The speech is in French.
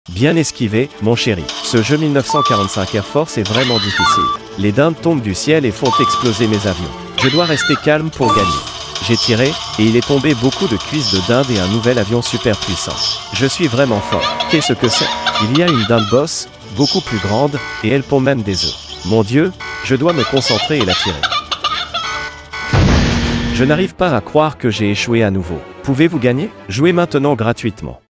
Bien esquivé, mon chéri. Ce jeu 1945 Air Force est vraiment difficile. Les dindes tombent du ciel et font exploser mes avions. Je dois rester calme pour gagner. J'ai tiré, et il est tombé beaucoup de cuisses de dinde et un nouvel avion super puissant. Je suis vraiment fort. Qu'est-ce que c'est? Il y a une dinde bosse, beaucoup plus grande, et elle pond même des œufs. Mon Dieu, je dois me concentrer et la tirer. Je n'arrive pas à croire que j'ai échoué à nouveau. Pouvez-vous gagner? Jouez maintenant gratuitement.